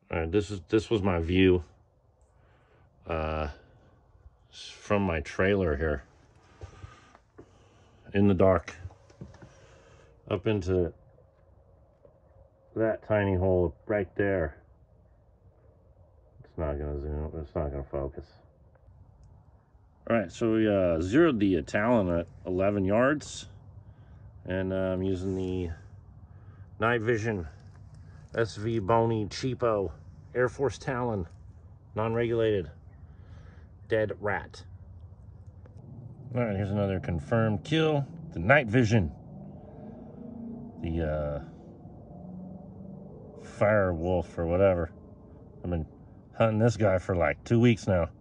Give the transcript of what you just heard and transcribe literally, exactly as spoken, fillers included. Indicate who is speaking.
Speaker 1: All right, this is this was my view uh, from my trailer here in the dark up into that tiny hole right there. It's not gonna zoom. It's not gonna focus. All right, so we uh, zeroed the Talon at eleven yards, and uh, I'm using the night vision S V Bony cheapo Airforce Talon, non-regulated, dead rat. All right, here's another confirmed kill. The night vision, the uh, fire wolf or whatever. I've been hunting this guy for like two weeks now.